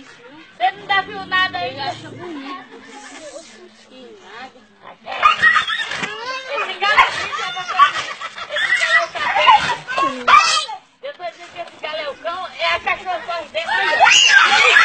Você não dá viu nada aí? Ele acha bonito. Que nada. Esse galo aqui já vai fazer. Esse galo é o cabelo. Eu tô dizendo que esse galo é o cão, é a cachorra dele.